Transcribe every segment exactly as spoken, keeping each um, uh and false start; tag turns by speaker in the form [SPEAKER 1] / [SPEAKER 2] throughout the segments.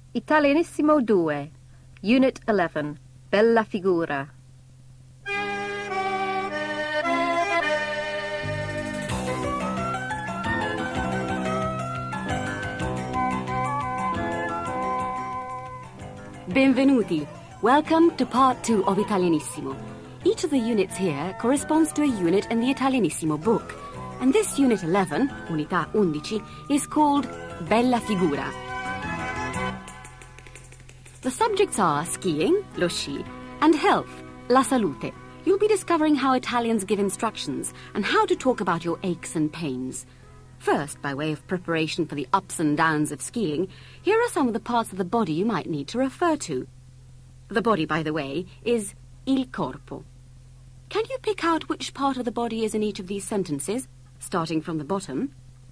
[SPEAKER 1] Italianissimo due, Unit eleven, Bella figura.
[SPEAKER 2] Benvenuti. Welcome to part two of Italianissimo. Each of the units here corresponds to a unit in the Italianissimo book. And this unit eleven, Unità undici, is called Bella figura. The subjects are skiing, lo sci, and health, la salute. You'll be discovering how Italians give instructions and how to talk about your aches and pains. First, by way of preparation for the ups and downs of skiing, here are some of the parts of the body you might need to refer to. The body, by the way, is il corpo. Can you pick out which part of the body is in each of these sentences, starting from the bottom?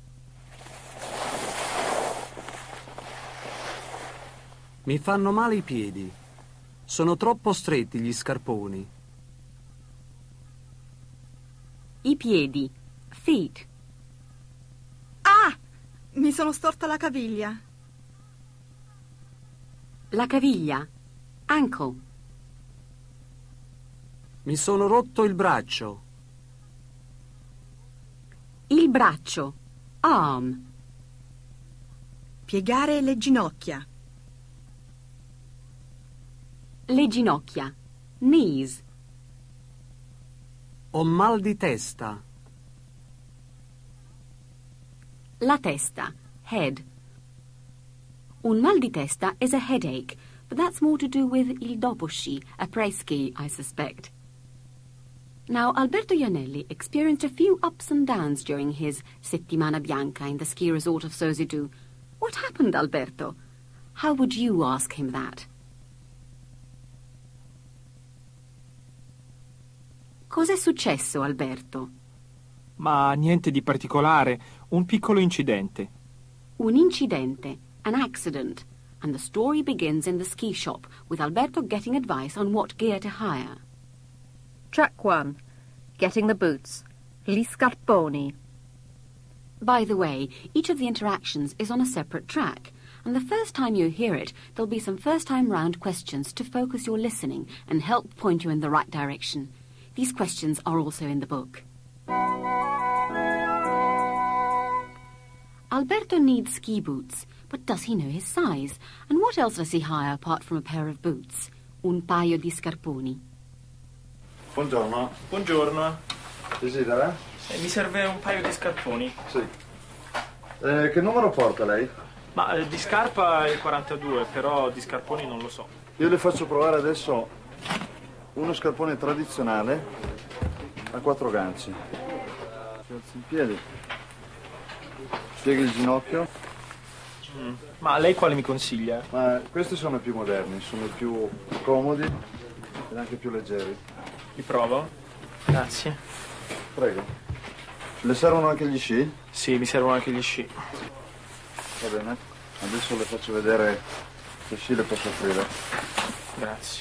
[SPEAKER 3] Mi fanno male i piedi. Sono troppo stretti gli scarponi.
[SPEAKER 2] I piedi, feet.
[SPEAKER 4] Ah! Mi sono storta la caviglia.
[SPEAKER 2] La caviglia, ankle.
[SPEAKER 3] Mi sono rotto il braccio.
[SPEAKER 2] Il braccio, arm.
[SPEAKER 4] Piegare le ginocchia.
[SPEAKER 2] Le ginocchia, knees.
[SPEAKER 3] Ho mal di testa.
[SPEAKER 2] La testa, head. Un mal di testa is a headache, but that's more to do with il dopo sci, après-ski, I suspect. Now, Alberto Iannelli experienced a few ups and downs during his settimana bianca in the ski resort of Sosiddu. What happened, Alberto? How would you ask him that? Cos'è successo, Alberto?
[SPEAKER 5] Ma niente di particolare, un piccolo incidente.
[SPEAKER 2] Un incidente, an accident, and the story begins in the ski shop with Alberto getting advice on what gear to hire.
[SPEAKER 1] Track one, Getting the boots, gli scarponi.
[SPEAKER 2] By the way, each of the interactions is on a separate track, and the first time you hear it, there'll be some first-time round questions to focus your listening and help point you in the right direction. These questions are also in the book. Alberto needs ski boots, but does he know his size? And what else does he hire apart from a pair of boots? Un paio di scarponi.
[SPEAKER 6] Buongiorno.
[SPEAKER 7] Buongiorno.
[SPEAKER 6] Desidera?
[SPEAKER 7] Eh, mi serve un paio di scarponi.
[SPEAKER 6] Sì. Eh, che numero porta lei?
[SPEAKER 7] Ma eh, di scarpa è il quarantadue, però di scarponi non lo so.
[SPEAKER 6] Io le faccio provare adesso uno scarpone tradizionale a quattro ganci. Si alza in piedi. Piega il ginocchio.
[SPEAKER 7] Mm. Ma lei quale mi consiglia?
[SPEAKER 6] Ma questi sono i più moderni, sono i più comodi ed anche più leggeri.
[SPEAKER 7] Li provo? Grazie.
[SPEAKER 6] Prego. Le servono anche gli sci?
[SPEAKER 7] Sì, mi servono anche gli sci.
[SPEAKER 6] Va bene. Adesso le faccio vedere che sci le posso offrire.
[SPEAKER 7] Grazie.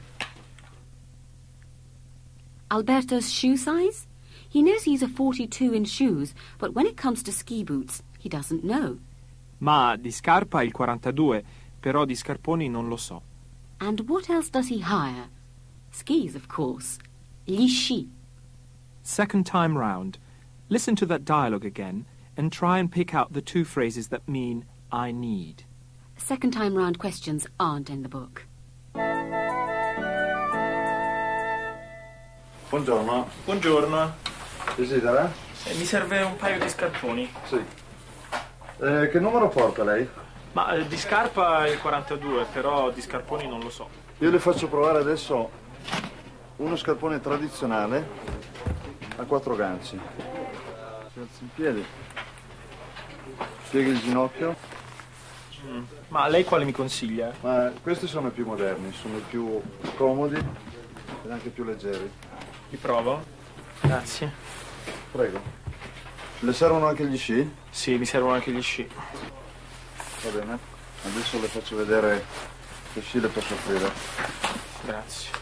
[SPEAKER 2] Alberto's shoe size? He knows he's a forty-two in shoes, but when it comes to ski boots, he doesn't know.
[SPEAKER 5] Ma di scarpa il quarantadue, però di scarponi non lo so.
[SPEAKER 2] And what else does he hire? Skis, of course. Gli sci.
[SPEAKER 5] Second time round. Listen to that dialogue again and try and pick out the two phrases that mean I need.
[SPEAKER 2] Second time round questions aren't in the book.
[SPEAKER 6] Buongiorno.
[SPEAKER 7] Buongiorno.
[SPEAKER 6] Desidera?
[SPEAKER 7] Eh, mi serve un paio di scarponi.
[SPEAKER 6] Sì. Eh, che numero porta lei?
[SPEAKER 7] Ma eh, di scarpa è il quarantadue, però di scarponi non lo so.
[SPEAKER 6] Io le faccio provare adesso uno scarpone tradizionale a quattro ganci. Si alza in piedi. Piega il ginocchio.
[SPEAKER 7] Mm. Ma lei quale mi consiglia?
[SPEAKER 6] Ma questi sono i più moderni, sono i più comodi ed anche più leggeri.
[SPEAKER 7] Li provo? Grazie.
[SPEAKER 6] Prego. Le servono anche gli sci?
[SPEAKER 7] Sì, mi servono anche gli sci.
[SPEAKER 6] Va bene. Adesso le faccio vedere che sci le posso offrire.
[SPEAKER 7] Grazie.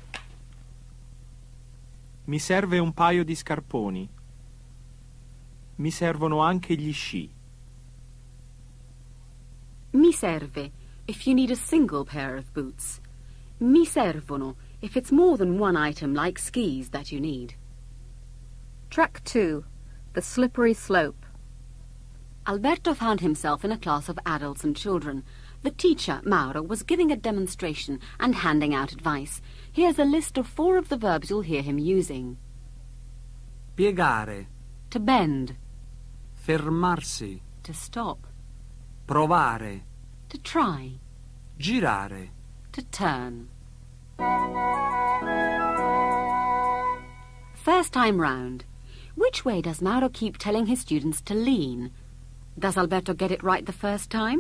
[SPEAKER 5] Mi serve un paio di scarponi. Mi servono anche gli sci.
[SPEAKER 2] Mi serve. A if you need a single pair of boots. Mi servono if it's more than one item like skis that you need.
[SPEAKER 1] Track two. The slippery slope.
[SPEAKER 2] Alberto found himself in a class of adults and children. The teacher, Mauro, was giving a demonstration and handing out advice. Here's a list of four of the verbs you'll hear him using.
[SPEAKER 3] Piegare.
[SPEAKER 2] To bend.
[SPEAKER 3] Fermarsi.
[SPEAKER 2] To stop.
[SPEAKER 3] Provare.
[SPEAKER 2] To try.
[SPEAKER 3] Girare.
[SPEAKER 2] To turn. First time round. Which way does Mauro keep telling his students to lean? Does Alberto get it right the first time?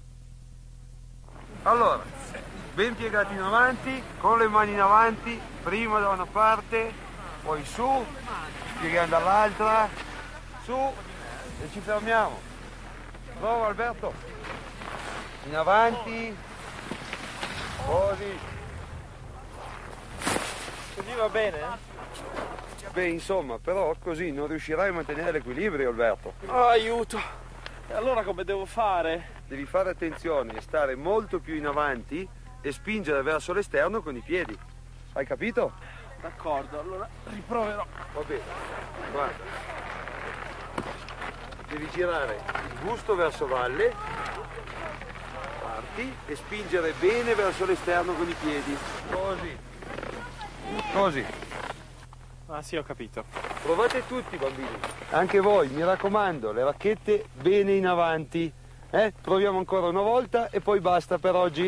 [SPEAKER 8] Allora, ben piegati in avanti, con le mani in avanti, prima da una parte, poi su, piegando dall'altra, su e ci fermiamo. Prova Alberto. In avanti, così.
[SPEAKER 7] Così va bene? Eh?
[SPEAKER 8] Beh, insomma, però così non riuscirai a mantenere l'equilibrio, Alberto.
[SPEAKER 7] Oh, aiuto! E allora come devo fare?
[SPEAKER 8] Devi fare attenzione e stare molto più in avanti e spingere verso l'esterno con i piedi. Hai capito?
[SPEAKER 7] D'accordo, allora riproverò.
[SPEAKER 8] Va bene, guarda. Devi girare il busto verso valle, parti e spingere bene verso l'esterno con i piedi. Così. Così.
[SPEAKER 7] Ah sì, ho capito.
[SPEAKER 8] Provate tutti, bambini. Anche voi, mi raccomando, le racchette bene in avanti. Eh? Proviamo ancora una volta e poi basta per oggi.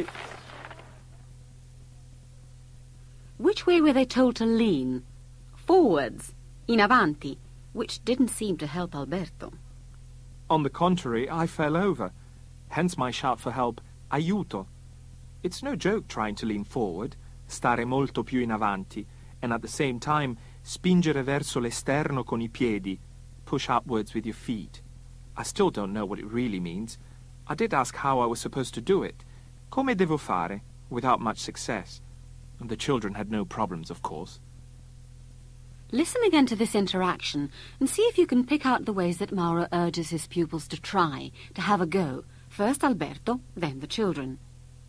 [SPEAKER 2] Which way were they told to lean? Forwards. In avanti. Which didn't seem to help Alberto.
[SPEAKER 5] On the contrary, I fell over. Hence my shout for help, aiuto. It's no joke trying to lean forward, stare molto più in avanti, and at the same time spingere verso l'esterno con i piedi, push upwards with your feet. I still don't know what it really means. I did ask how I was supposed to do it. Come devo fare? Without much success. And the children had no problems, of course.
[SPEAKER 2] Listen again to this interaction and see if you can pick out the ways that Mauro urges his pupils to try, to have a go. First Alberto, then the children.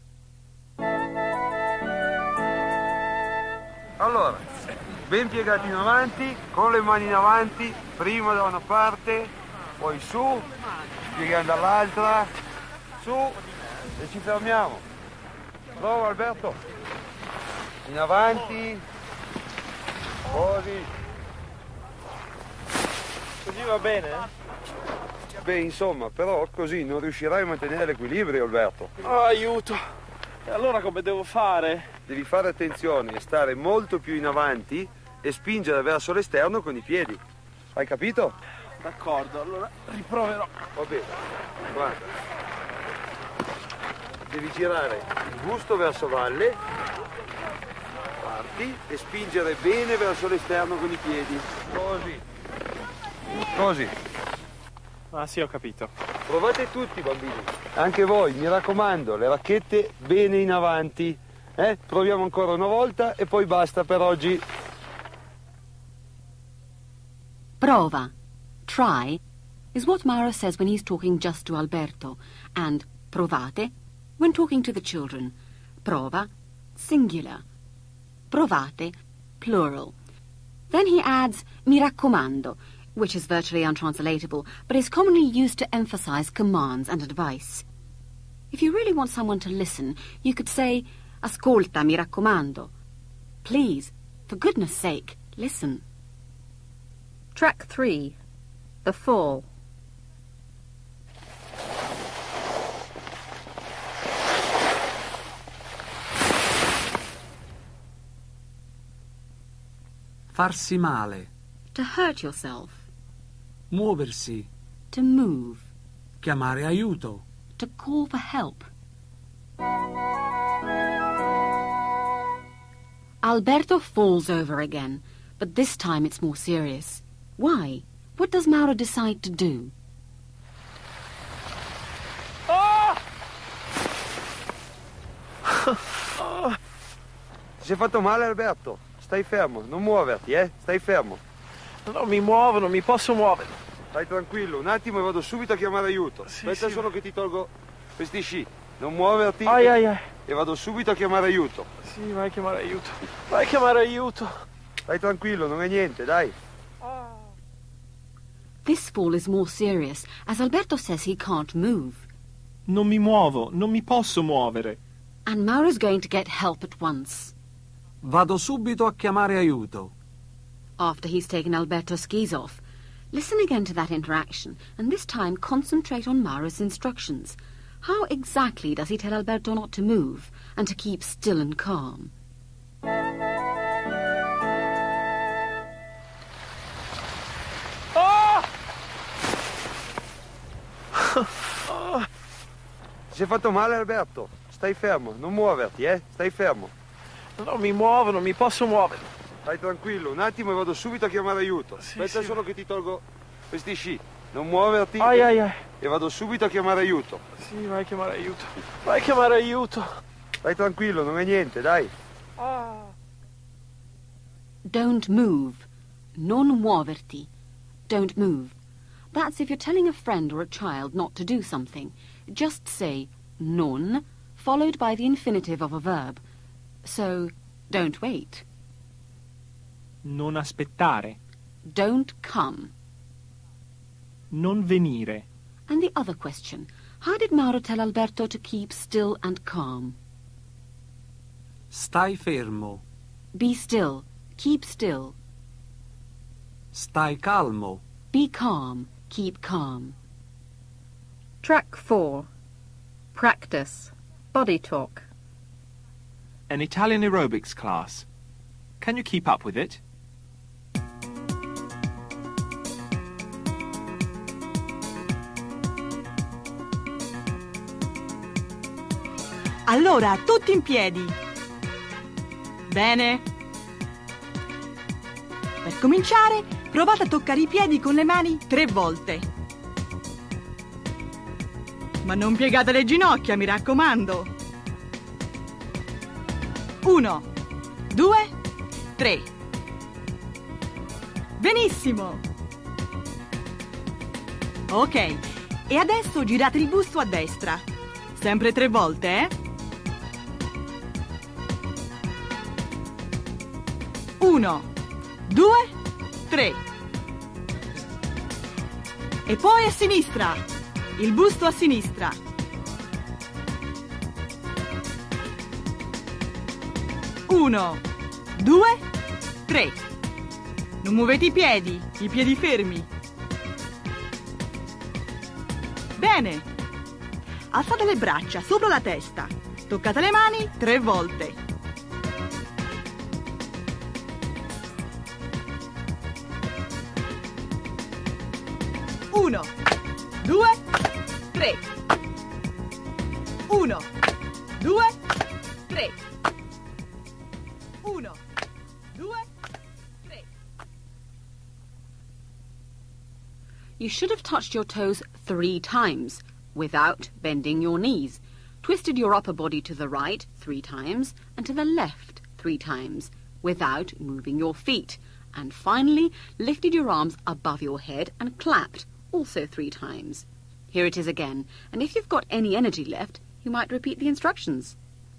[SPEAKER 8] Allora, ben piegati in avanti, con le mani in avanti, prima da una parte, poi su, piegando dall'altra, su e ci fermiamo. Prova Alberto. In avanti, così.
[SPEAKER 7] Così va bene?
[SPEAKER 8] Eh? Beh, insomma, però così non riuscirai a mantenere l'equilibrio, Alberto.
[SPEAKER 7] Oh, aiuto! E allora come devo fare?
[SPEAKER 8] Devi fare attenzione e stare molto più in avanti e spingere verso l'esterno con i piedi. Hai capito?
[SPEAKER 7] D'accordo, allora riproverò.
[SPEAKER 8] Va bene, guarda. Devi girare il busto verso valle, parti e spingere bene verso l'esterno con i piedi. Così. Così.
[SPEAKER 7] Ah sì, ho capito.
[SPEAKER 8] Provate tutti, bambini. Anche voi, mi raccomando, le racchette bene in avanti. Eh? Proviamo ancora una volta e poi basta per oggi.
[SPEAKER 2] Prova, try, is what Mauro says when he's talking just to Alberto, and provate when talking to the children. Prova, singular. Provate, plural. Then he adds mi raccomando, which is virtually untranslatable, but is commonly used to emphasize commands and advice. If you really want someone to listen, you could say, ascolta, mi raccomando. Please, for goodness sake, listen.
[SPEAKER 1] Track three. The fall.
[SPEAKER 3] Farsi male.
[SPEAKER 2] To hurt yourself.
[SPEAKER 3] Muoversi.
[SPEAKER 2] To move.
[SPEAKER 3] Chiamare aiuto.
[SPEAKER 2] To call for help. Alberto falls over again, but this time it's more serious. Why? What does Mauro decide to do?
[SPEAKER 7] Ah!
[SPEAKER 8] Ti sei fatto male, Alberto? Stai fermo, non muoverti, eh? Stai fermo.
[SPEAKER 7] Non mi muovo, non mi posso muovere.
[SPEAKER 8] Stai tranquillo, un attimo e vado subito a chiamare aiuto.
[SPEAKER 7] Sì,
[SPEAKER 8] Aspetta
[SPEAKER 7] sì.
[SPEAKER 8] solo che ti tolgo questi sci. non muoverti.
[SPEAKER 7] Ai ai ai.
[SPEAKER 8] E vado subito a chiamare aiuto.
[SPEAKER 7] Sì, vai a chiamare aiuto. Vai a chiamare aiuto.
[SPEAKER 8] Stai tranquillo, non è niente, dai.
[SPEAKER 2] This fall is more serious, as Alberto says he can't move.
[SPEAKER 5] Non mi muovo, non mi posso muovere.
[SPEAKER 2] And Mauro's going to get help at once.
[SPEAKER 3] Vado subito a chiamare aiuto.
[SPEAKER 2] After he's taken Alberto's skis off, listen again to that interaction, and this time concentrate on Mauro's instructions. How exactly does he tell Alberto not to move and to keep still and calm?
[SPEAKER 8] Si è fatto male Alberto? Stai fermo, non muoverti, eh? Stai fermo.
[SPEAKER 7] Non mi muovo, non mi posso muovere.
[SPEAKER 8] Stai tranquillo, un attimo e vado subito a chiamare aiuto.
[SPEAKER 7] Sì,
[SPEAKER 8] Aspetta
[SPEAKER 7] sì.
[SPEAKER 8] solo che ti tolgo questi sci. Non muoverti.
[SPEAKER 7] Ai ai ai.
[SPEAKER 8] E vado subito a chiamare aiuto.
[SPEAKER 7] Sì, vai a chiamare aiuto. Vai a chiamare aiuto.
[SPEAKER 8] Stai tranquillo, non è niente, dai.
[SPEAKER 2] Don't move. Non muoverti. Don't move. That's if you're telling a friend or a child not to do something. Just say non, followed by the infinitive of a verb. So, don't wait.
[SPEAKER 5] Non aspettare.
[SPEAKER 2] Don't come.
[SPEAKER 5] Non venire.
[SPEAKER 2] And the other question, how did Mauro tell Alberto to keep still and calm?
[SPEAKER 3] Stai fermo.
[SPEAKER 2] Be still. Keep still.
[SPEAKER 3] Stai calmo.
[SPEAKER 2] Be calm. Keep calm.
[SPEAKER 1] Track four. Practice. Body talk.
[SPEAKER 5] An Italian aerobics class. Can you keep up with it?
[SPEAKER 4] Allora, tutti in piedi. Bene. Per cominciare, provate a toccare i piedi con le mani tre volte. Ma non piegate le ginocchia, mi raccomando. Uno, due, tre. Benissimo. Ok, e adesso girate il busto a destra. Sempre tre volte, eh? Uno, due, tre. E poi a sinistra. Il busto a sinistra. Uno, due, tre. Non muovete i piedi, i piedi fermi. Bene. Alzate le braccia sopra la testa. Toccate le mani tre volte. Uno, due, tre. Uno, due, tre. Uno, due, tre.
[SPEAKER 2] You should have touched your toes three times without bending your knees. Twisted your upper body to the right three times and to the left three times without moving your feet. And finally, lifted your arms above your head and clapped, also three times. Here it is again, and if you've got any energy left, you might repeat the instructions.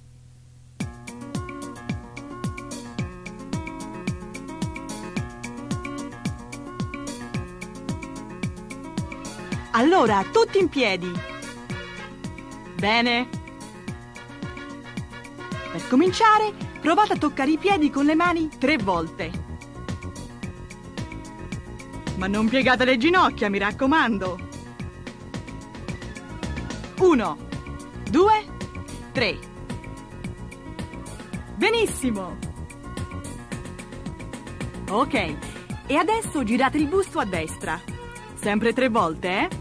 [SPEAKER 4] Allora, tutti in piedi. Bene. Per cominciare, provate a toccare i piedi con le mani tre volte. Ma non piegate le ginocchia, mi raccomando. Uno, due, tre. Benissimo. Ok, e adesso girate il busto a destra. Sempre tre volte, eh?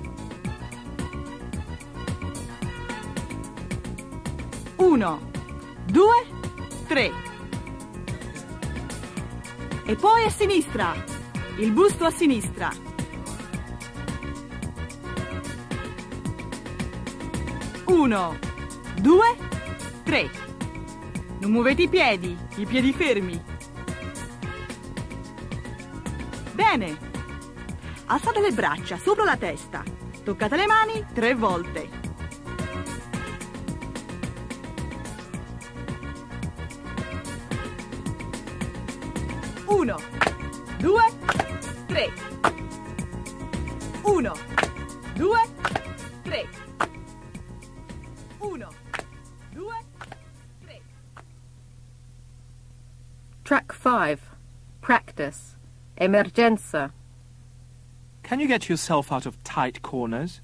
[SPEAKER 4] Uno, due, tre. E poi a sinistra. Il busto a sinistra. Uno, due, tre. Non muovete i piedi, i piedi fermi. Bene. Alzate le braccia sopra la testa. Toccate le mani tre volte. Uno, due, tre. Uno, due, tre. Uno, due, tre.
[SPEAKER 1] Track five. Practice. Emergenza.
[SPEAKER 5] Can you get yourself out of tight corners?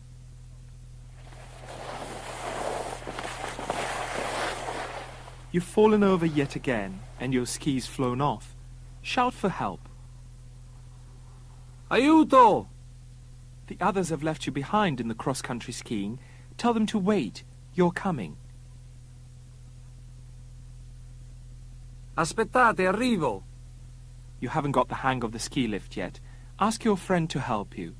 [SPEAKER 5] You've fallen over yet again, and your ski's flown off. Shout for help.
[SPEAKER 3] Aiuto!
[SPEAKER 5] The others have left you behind in the cross-country skiing. Tell them to wait. You're coming.
[SPEAKER 3] Aspettate, arrivo.
[SPEAKER 5] You haven't got the hang of the ski lift yet. Ask your friend to help you.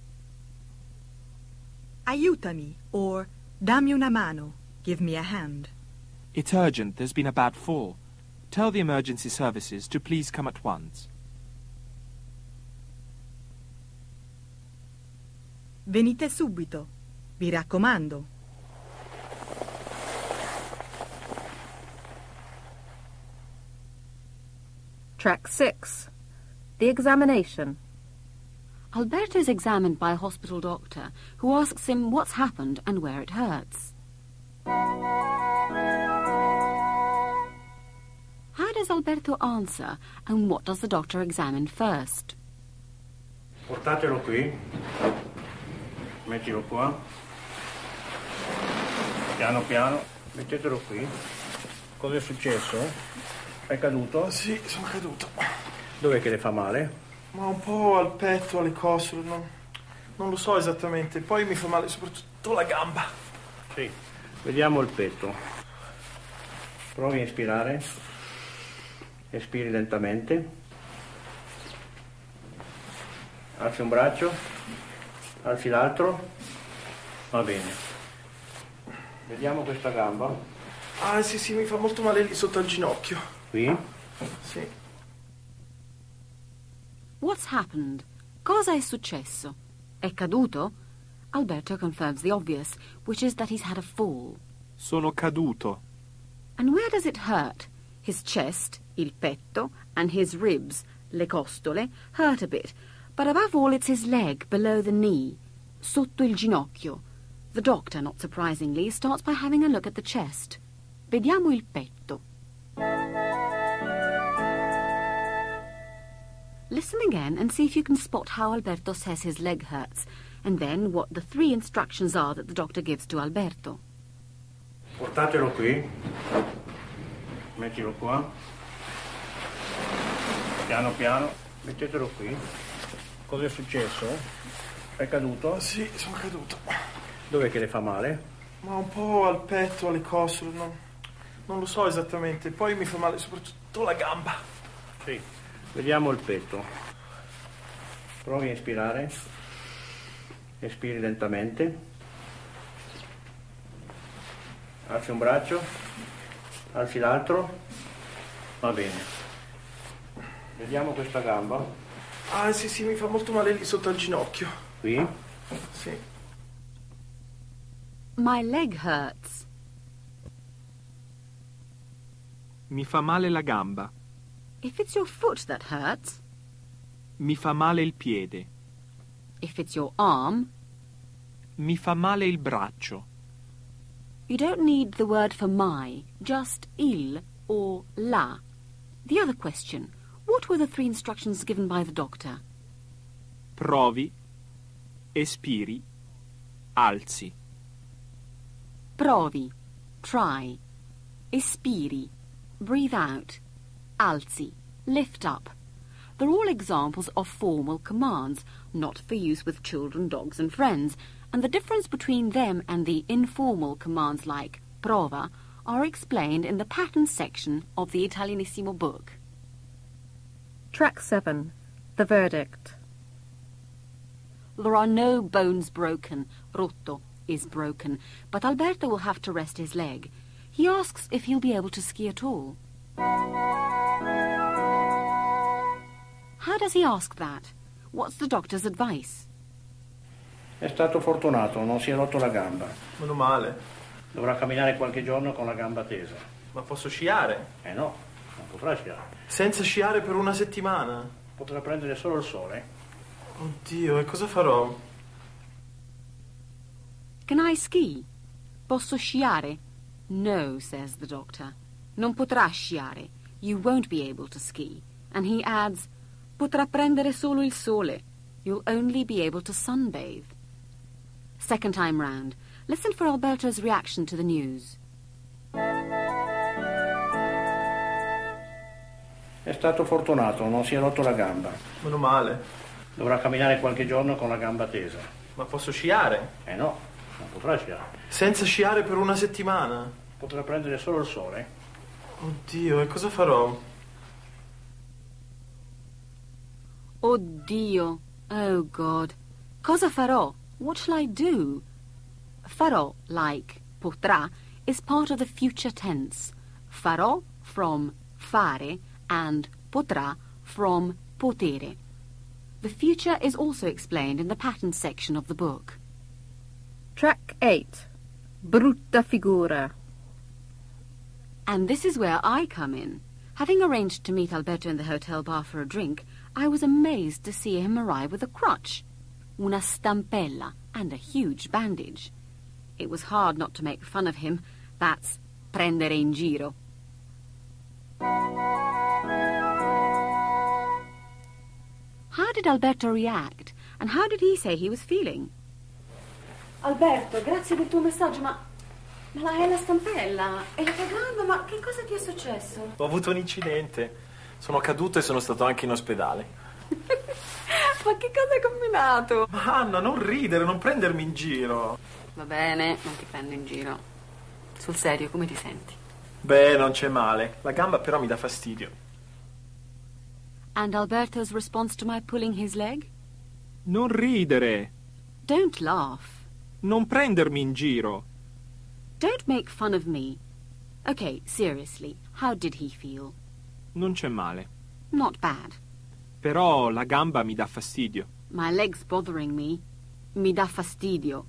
[SPEAKER 4] Aiutami, or dammi una mano. Give me a hand.
[SPEAKER 5] It's urgent. There's been a bad fall. Tell the emergency services to please come at once.
[SPEAKER 4] Venite subito. Vi raccomando.
[SPEAKER 1] Track six. The examination.
[SPEAKER 2] Alberto is examined by a hospital doctor who asks him what's happened and where it hurts. How does Alberto answer, and what does the doctor examine first?
[SPEAKER 8] Portatelo qui. Mettilo qua. Piano piano. Mettetelo qui. Cosa è successo? È caduto?
[SPEAKER 9] Sì, sono caduto.
[SPEAKER 8] Dov'è che le fa male?
[SPEAKER 9] Ma un po' al petto, alle costole, non, non lo so esattamente. Poi mi fa male soprattutto la gamba.
[SPEAKER 8] Sì, vediamo il petto. Provi a inspirare. Espiri lentamente. Alzi un braccio. Alzi l'altro. Va bene. Vediamo questa gamba.
[SPEAKER 9] Ah, sì, sì, mi fa molto male lì sotto al ginocchio.
[SPEAKER 8] Qui?
[SPEAKER 9] Sì.
[SPEAKER 2] What's happened? Cosa è successo? È caduto? Alberto confirms the obvious, which is that he's had a fall.
[SPEAKER 5] Sono caduto.
[SPEAKER 2] And where does it hurt? His chest, il petto, and his ribs, le costole, hurt a bit, but above all it's his leg below the knee, sotto il ginocchio. The doctor, not surprisingly, starts by having a look at the chest. Vediamo il petto. Listen again and see if you can spot how Alberto says his leg hurts, and then what the three instructions are that the doctor gives to Alberto.
[SPEAKER 8] Portatelo qui. Mettilo qua. Piano piano. Mettetelo qui. Cosa è successo? È caduto?
[SPEAKER 9] Sì, sono caduto.
[SPEAKER 8] Dov'è che le fa male?
[SPEAKER 9] Ma un po' al petto, alle costole, non, non lo so esattamente. Poi mi fa male soprattutto la gamba.
[SPEAKER 8] Sì. Vediamo il petto. Provi a inspirare. Espiri lentamente. Alzi un braccio. Alzi l'altro. Va bene. Vediamo questa gamba.
[SPEAKER 9] Ah, sì, sì, mi fa molto male lì sotto al ginocchio.
[SPEAKER 8] Qui?
[SPEAKER 9] Sì.
[SPEAKER 2] My leg hurts.
[SPEAKER 5] Mi fa male la gamba.
[SPEAKER 2] If it's your foot that hurts,
[SPEAKER 5] Mi fa male il piede.
[SPEAKER 2] if it's your arm,
[SPEAKER 5] Mi fa male il braccio.
[SPEAKER 2] you don't need the word for my, just il or la. The other question, what were the three instructions given by the doctor?
[SPEAKER 5] Provi, espiri, alzi.
[SPEAKER 2] Provi, try. Espiri, breathe out. Alzi, lift up. They're all examples of formal commands, not for use with children, dogs and friends, and the difference between them and the informal commands like prova are explained in the pattern section of the Italianissimo book.
[SPEAKER 1] Track seven. The verdict.
[SPEAKER 2] There are no bones broken. Rotto is broken, but Alberto will have to rest his leg. He asks if he'll be able to ski at all. How does he ask that? What's the doctor's advice?
[SPEAKER 8] È stato fortunato, non si è rotto la gamba.
[SPEAKER 9] Meno male.
[SPEAKER 8] Dovrà camminare qualche giorno con la gamba tesa.
[SPEAKER 9] Ma posso sciare?
[SPEAKER 8] Eh no,
[SPEAKER 10] potrà sciare.
[SPEAKER 9] Senza sciare per una settimana?
[SPEAKER 10] Potrà prendere solo il sole.
[SPEAKER 9] Oddio, e cosa farò?
[SPEAKER 2] Can I ski? Posso sciare? No, says the doctor. Non potrà sciare. You won't be able to ski. And he adds, potrà prendere solo il sole. You'll only be able to sunbathe. Second time round. Listen for Alberto's reaction to the news.
[SPEAKER 10] È stato fortunato, non si è rotto la gamba.
[SPEAKER 9] Meno male.
[SPEAKER 10] Dovrà camminare qualche giorno con la gamba tesa.
[SPEAKER 9] Ma posso sciare?
[SPEAKER 10] Eh no, non potrà sciare.
[SPEAKER 9] Senza sciare per una settimana?
[SPEAKER 10] Potrà prendere solo il sole.
[SPEAKER 9] Oddio, e cosa farò?
[SPEAKER 2] Oddio. Oh, God. Cosa farò? What shall I do? Farò, like potrà, is part of the future tense. Farò from fare and potrà from potere. The future is also explained in the pattern section of the book.
[SPEAKER 1] Track eight. Brutta figura.
[SPEAKER 2] And this is where I come in. Having arranged to meet Alberto in the hotel bar for a drink, I was amazed to see him arrive with a crutch, una stampella, and a huge bandage. It was hard not to make fun of him. That's prendere in giro. How did Alberto react? And how did he say he was feeling? Alberto, grazie del tuo messaggio, ma... Ma la, è la stampella, è la tua gamba, ma che cosa ti è successo?
[SPEAKER 5] Ho avuto un incidente. Sono caduto e sono stato anche in ospedale.
[SPEAKER 2] Ma che cosa hai combinato?
[SPEAKER 9] Ma Anna, non ridere, non prendermi in giro.
[SPEAKER 2] Va bene, non ti prendo in giro. Sul serio, come ti senti?
[SPEAKER 5] Beh, non c'è male. La gamba però mi dà fastidio.
[SPEAKER 2] And Alberto's response to my pulling his leg?
[SPEAKER 5] Non ridere.
[SPEAKER 2] Don't laugh.
[SPEAKER 5] Non prendermi in giro.
[SPEAKER 2] Don't make fun of me. Okay, seriously, how did he feel?
[SPEAKER 5] Non c'è male.
[SPEAKER 2] Not bad.
[SPEAKER 5] Però la gamba mi dà fastidio.
[SPEAKER 2] My leg's bothering me. Mi dà fastidio.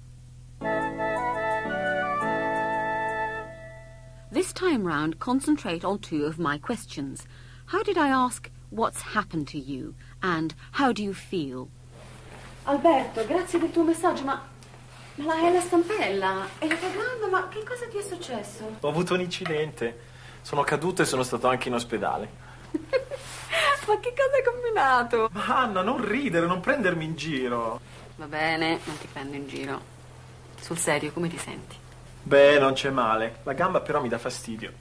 [SPEAKER 2] This time round, concentrate on two of my questions. How did I ask, what's happened to you? And how do you feel? Alberto, grazie del tuo messaggio, ma... Ma la, è la stampella, è la tua gamba, ma che cosa ti è successo?
[SPEAKER 5] Ho avuto un incidente. Sono caduto e sono stato anche in ospedale.
[SPEAKER 2] Ma che cosa hai combinato?
[SPEAKER 9] Ma Anna, non ridere, non prendermi in giro.
[SPEAKER 2] Va bene, non ti prendo in giro. Sul serio, come ti senti?
[SPEAKER 5] Beh, non c'è male. La gamba però mi dà fastidio.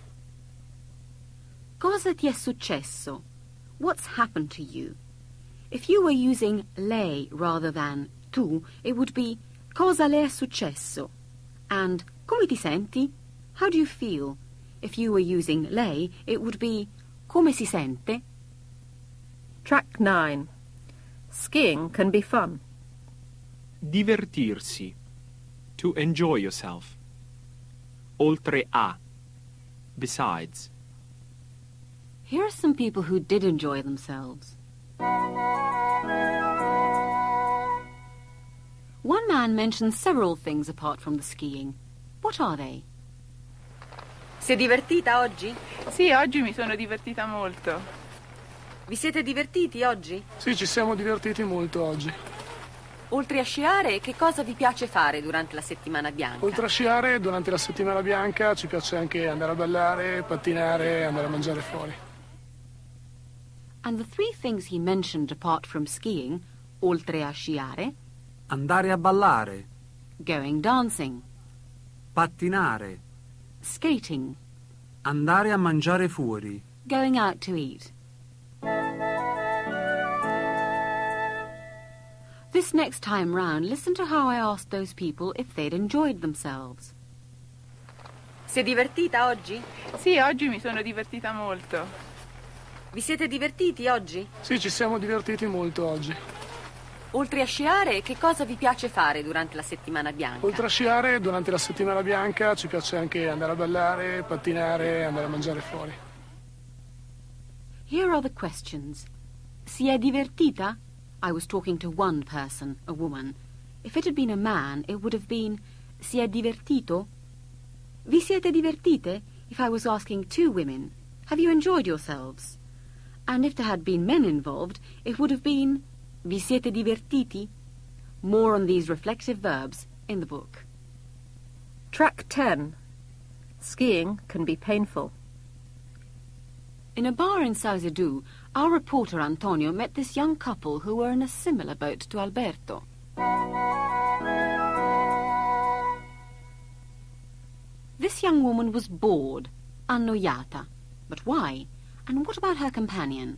[SPEAKER 2] Cosa ti è successo? What's happened to you? If you were using lei rather than tu, it would be cosa le è successo? And come ti senti? How do you feel? If you were using lei, it would be come si sente?
[SPEAKER 1] Track nine. Skiing can be fun.
[SPEAKER 5] Divertirsi. To enjoy yourself. Oltre a. Besides.
[SPEAKER 2] Here are some people who did enjoy themselves. One man mentioned several things apart from the skiing. What are they? Si è divertita oggi?
[SPEAKER 11] Sì, oggi mi sono divertita molto.
[SPEAKER 2] Vi siete divertiti oggi?
[SPEAKER 12] Sì, ci siamo divertiti molto oggi.
[SPEAKER 2] Oltre a sciare, che cosa vi piace fare durante la settimana bianca?
[SPEAKER 12] Oltre a sciare, durante la settimana bianca ci piace anche andare a ballare, pattinare, andare a mangiare fuori.
[SPEAKER 2] And the three things he mentioned apart from skiing, oltre a sciare,
[SPEAKER 3] andare a ballare,
[SPEAKER 2] going dancing,
[SPEAKER 3] pattinare,
[SPEAKER 2] skating,
[SPEAKER 3] andare a mangiare fuori,
[SPEAKER 2] going out to eat. This next time round, listen to how I asked those people if they'd enjoyed themselves. Si è divertita oggi?
[SPEAKER 11] Sì, oggi mi sono divertita molto.
[SPEAKER 2] Vi siete divertiti oggi?
[SPEAKER 12] Sì, ci siamo divertiti molto oggi.
[SPEAKER 2] Oltre a sciare, che cosa vi piace fare durante la settimana bianca?
[SPEAKER 12] Oltre a sciare, durante la settimana bianca ci piace anche andare a ballare, pattinare, andare a mangiare fuori.
[SPEAKER 2] Here are the questions. Si è divertita? I was talking to one person, a woman. If it had been a man, it would have been, si è divertito? Vi siete divertite? If I was asking two women, Have you enjoyed yourselves? And if there had been men involved, it would have been vi siete divertiti? More on these reflexive verbs in the book.
[SPEAKER 1] Track ten. Skiing can be painful.
[SPEAKER 2] In a bar in Sausadu, our reporter Antonio met this young couple who were in a similar boat to Alberto. This young woman was bored, annoiata. But why? And what about her companion?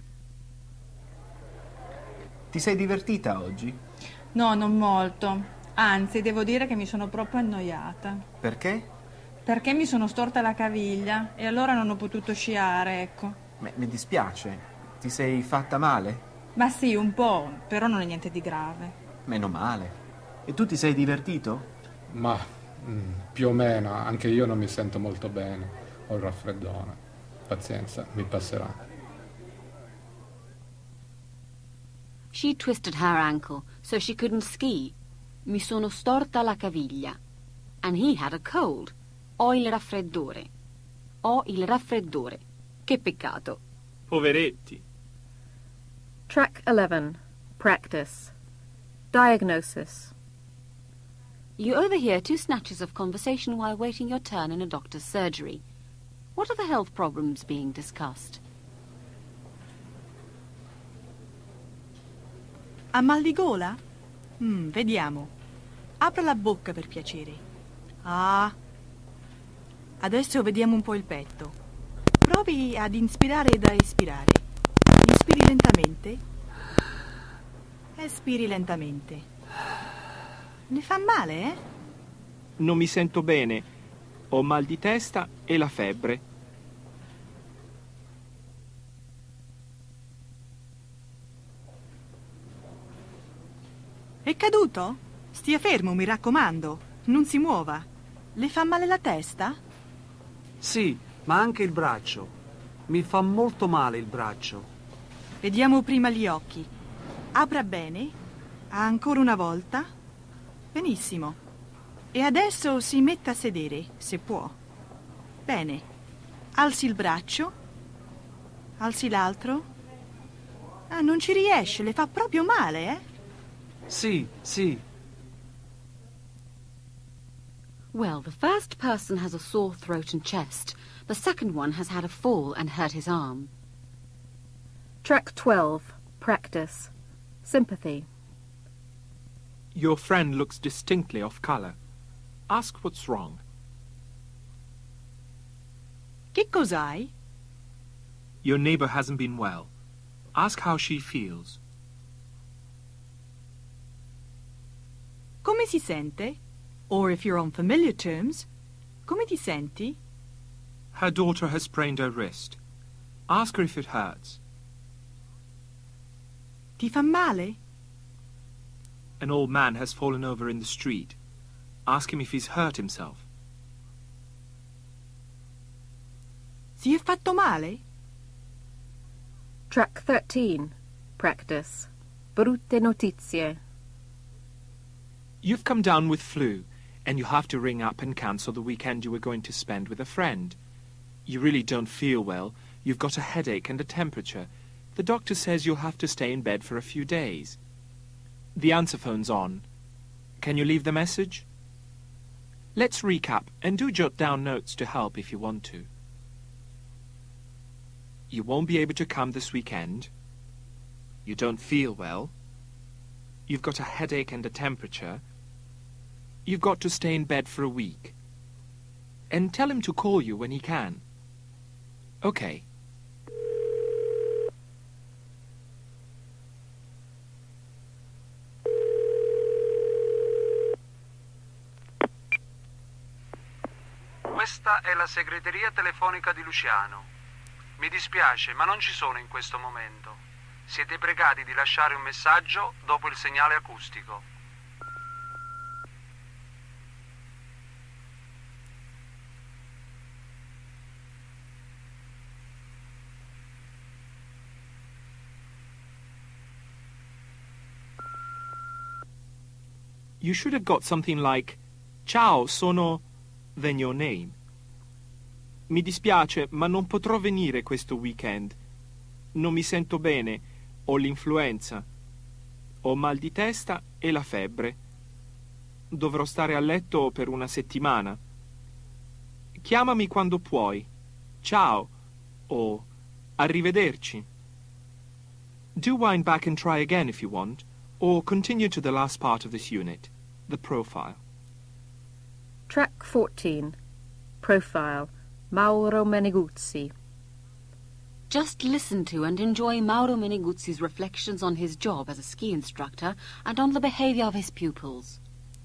[SPEAKER 13] Ti sei divertita oggi?
[SPEAKER 14] No, non molto. Anzi, devo dire che mi sono proprio annoiata.
[SPEAKER 13] Perché?
[SPEAKER 14] Perché mi sono storta la caviglia e allora non ho potuto sciare, ecco.
[SPEAKER 13] Beh, mi dispiace. Ti sei fatta male?
[SPEAKER 14] Ma sì, un po', però non è niente di grave.
[SPEAKER 13] Meno male. E tu ti sei divertito?
[SPEAKER 15] Ma mm, più o meno, anche io non mi sento molto bene. Ho il raffreddore. Pazienza, mi passerà.
[SPEAKER 2] She twisted her ankle so she couldn't ski. Mi sono storta la caviglia. And he had a cold. Ho il raffreddore. Ho il raffreddore. Che peccato.
[SPEAKER 5] Poveretti.
[SPEAKER 1] Track eleven. Practice. Diagnosis.
[SPEAKER 2] You overhear two snatches of conversation while waiting your turn in a doctor's surgery. What are the health problems being discussed?
[SPEAKER 4] Ha mal di gola? Mm, vediamo. Apra la bocca per piacere. Ah. Adesso vediamo un po' il petto. Provi ad inspirare ed a espirare. Inspiri lentamente. Espiri lentamente. Ne fa male, eh?
[SPEAKER 5] Non mi sento bene. Ho mal di testa e la febbre.
[SPEAKER 4] È caduto? Stia fermo, mi raccomando. Non si muova. Le fa male la testa?
[SPEAKER 3] Sì, ma anche il braccio. Mi fa molto male il braccio.
[SPEAKER 4] Vediamo prima gli occhi. Apra bene. Ancora una volta. Benissimo. E adesso si metta a sedere, se può. Bene. Alzi il braccio. Alzi l'altro. Ah, non ci riesce, le fa proprio male, eh?
[SPEAKER 3] Sì, sì.
[SPEAKER 2] Well, the first person has a sore throat and chest. The second one has had a fall and hurt his arm.
[SPEAKER 1] Track twelve. Practice. Sympathy.
[SPEAKER 5] Your friend looks distinctly off colour. Ask what's wrong.
[SPEAKER 4] Che cos'hai?
[SPEAKER 5] Your neighbour hasn't been well. Ask how she feels.
[SPEAKER 4] Come si sente? Or if you're on familiar terms, come ti senti?
[SPEAKER 5] Her daughter has sprained her wrist. Ask her if it hurts.
[SPEAKER 4] Ti fa male?
[SPEAKER 5] An old man has fallen over in the street. Ask him if he's hurt himself.
[SPEAKER 4] Si è fatto male?
[SPEAKER 1] Track thirteen. Practice. Brutte notizie.
[SPEAKER 5] You've come down with flu, and you have to ring up and cancel the weekend you were going to spend with a friend. You really don't feel well. You've got a headache and a temperature. The doctor says you'll have to stay in bed for a few days. The answer phone's on. Can you leave the message? Let's recap, and do jot down notes to help if you want to. You won't be able to come this weekend. You don't feel well. You've got a headache and a temperature. You've got to stay in bed for a week. And tell him to call you when he can. Okay.
[SPEAKER 3] Questa è la segreteria telefonica di Luciano. Mi dispiace, ma non ci sono in questo momento. Siete pregati di lasciare un messaggio dopo il segnale acustico.
[SPEAKER 5] You should have got something like, Ciao, sono... then your name. Mi dispiace, ma non potrò venire questo weekend. Non mi sento bene, ho l'influenza. Ho mal di testa e la febbre. Dovrò stare a letto per una settimana. Chiamami quando puoi. Ciao o arrivederci. Do wind back and try again if you want, or continue to the last part of this unit, the profile.
[SPEAKER 1] Track fourteen. Profile. Mauro Meneguzzi.
[SPEAKER 2] Just listen to and enjoy Mauro Meneguzzi's reflections on his job as a ski instructor and on the behavior of his pupils.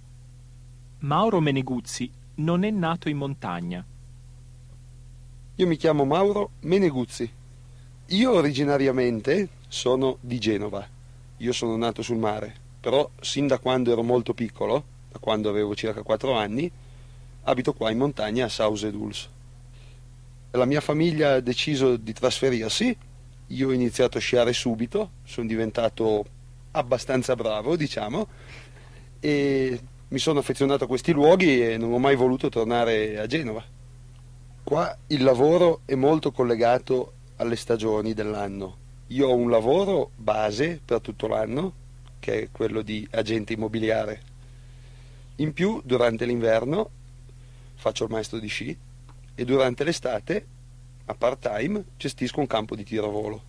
[SPEAKER 5] Mauro Meneguzzi non è nato in montagna.
[SPEAKER 16] Io mi chiamo Mauro Meneguzzi. Io originariamente sono di Genova. Io sono nato sul mare, però sin da quando ero molto piccolo, da quando avevo circa quattro anni, abito qua in montagna a Sauze-d'Uls. La mia famiglia ha deciso di trasferirsi, io ho iniziato a sciare subito, sono diventato abbastanza bravo, diciamo, e mi sono affezionato a questi luoghi e non ho mai voluto tornare a Genova. Qua il lavoro è molto collegato alle stagioni dell'anno. Io ho un lavoro base per tutto l'anno, che è quello di agente immobiliare. In più, durante l'inverno, faccio il maestro di sci e durante l'estate, a part-time, gestisco un campo di tiro a volo.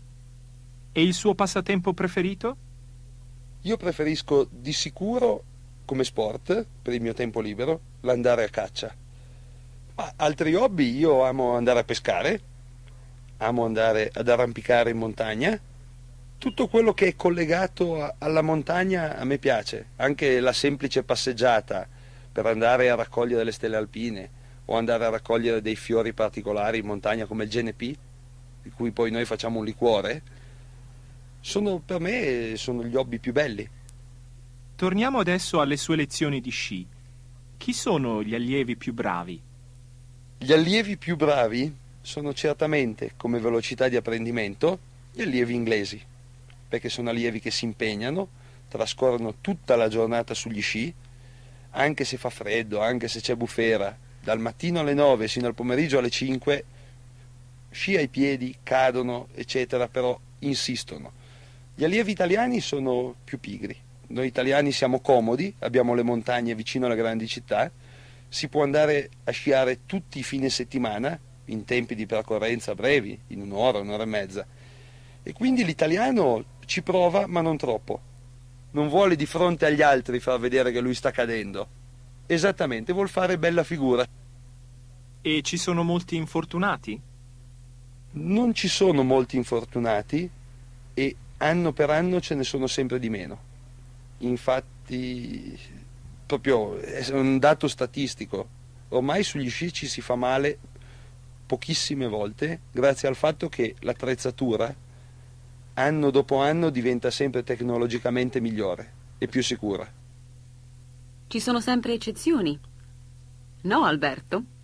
[SPEAKER 5] E il suo passatempo preferito?
[SPEAKER 16] Io preferisco di sicuro, come sport, per il mio tempo libero, l'andare a caccia. Ma altri hobby, io amo andare a pescare, amo andare ad arrampicare in montagna. Tutto quello che è collegato a, alla montagna a me piace, anche la semplice passeggiata per andare a raccogliere le stelle alpine o andare a raccogliere dei fiori particolari in montagna come il Genepi, di cui poi noi facciamo un liquore, sono per me sono gli hobby più belli.
[SPEAKER 5] Torniamo adesso alle sue lezioni di sci. Chi sono gli allievi più bravi?
[SPEAKER 16] Gli allievi più bravi sono certamente, come velocità di apprendimento, gli allievi inglesi, perché sono allievi che si impegnano, trascorrono tutta la giornata sugli sci, anche se fa freddo, anche se c'è bufera, dal mattino alle nove sino al pomeriggio alle cinque, sci ai piedi, cadono, eccetera, però insistono. Gli allievi italiani sono più pigri. Noi italiani siamo comodi, abbiamo le montagne vicino alle grandi città, si può andare a sciare tutti i fine settimana, in tempi di percorrenza brevi, in un'ora, un'ora e mezza. E quindi l'italiano ci prova, ma non troppo. Non vuole di fronte agli altri far vedere che lui sta cadendo. Esattamente, vuol fare bella figura.
[SPEAKER 5] E ci sono molti infortunati?
[SPEAKER 16] Non ci sono molti infortunati e anno per anno ce ne sono sempre di meno. Infatti, proprio è un dato statistico. Ormai sugli sci ci si fa male pochissime volte grazie al fatto che l'attrezzatura anno dopo anno diventa sempre tecnologicamente migliore e più sicura.
[SPEAKER 2] Ci sono sempre eccezioni. No, Alberto?